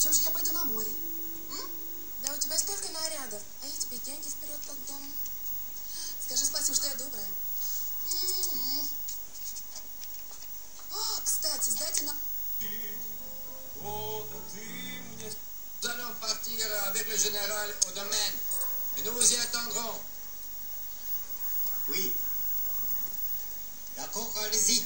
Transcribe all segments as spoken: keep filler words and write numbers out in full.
Зачем же я пойду на море? М? Да у тебя столько нарядов, а я тебе деньги вперед отдам. Скажи спасибо, что я добрая. М-м-м. О, кстати, сдайте на... О, да ты мне... Nous allons partir avec le général au domaine et nous vous y attendrons. Oui. D'accord, allez-y.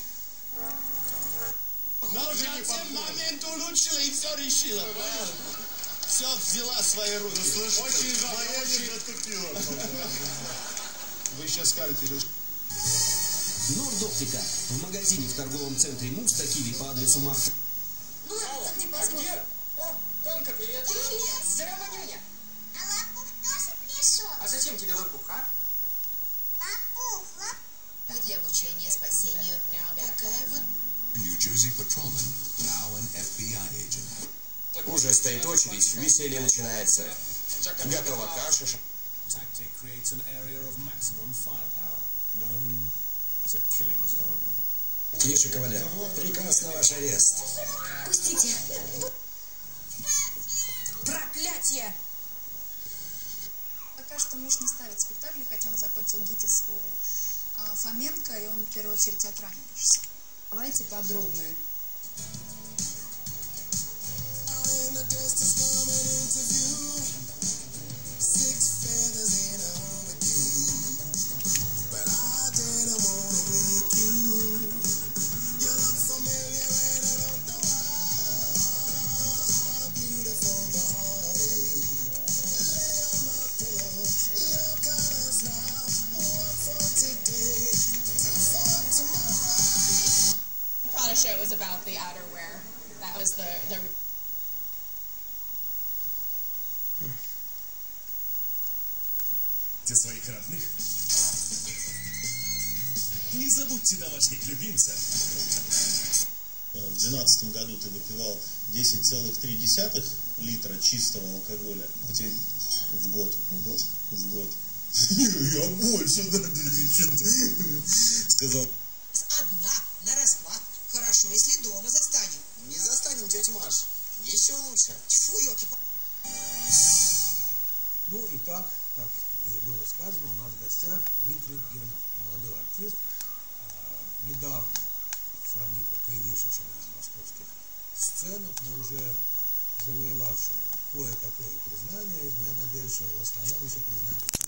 Но затем момент улучшила и все решила. Все взяла в свои руки. Слушайте, Очень моя очень... не затупила. Вы сейчас скажете... Нордоптика. В магазине в торговом центре Мукс Киви по адресу Марта. Ну, это не А посмотрим. где? О, Тонка, привет. Здорово, няня. А лопух тоже пришел. А зачем тебе лопух, а? Лопух, лопух. И для обучения спасению. Такая вот... New Jersey patrolman, now an эф би ай agent. Уже стоит очередь, веселье начинается. Готова каша. Tactic creates an area of maximum firepower, known as a killing zone. Тише, кавалер. Приказ на ваш арест. Пустите. Проклятие! Пока что муж не ставит спектакли, хотя он закончил ГИТИС у а, Фоменко, и он в первую очередь театральный режиссер. Давайте подробно. Show was about the outerwear. That was the the. Для своих родных. Не забудьте домашних любимцев. В две тысячи двенадцатом году ты выпивал десять целых три десятых литра чистого алкоголя в год. В год. В год. Я больше, да, сказал. Одна, на расхват. Хорошо, если дома застанем. Не застанем, тетя Маш. Еще лучше. Тьфу, ёлки-палки. Ну и так, как и было сказано, у нас в гостях Дмитрий Гирн, молодой артист, э, недавно, сравнительно появившийся на московских сценах, но уже завоевавший кое-какое признание, и я надеюсь, что в основном еще признание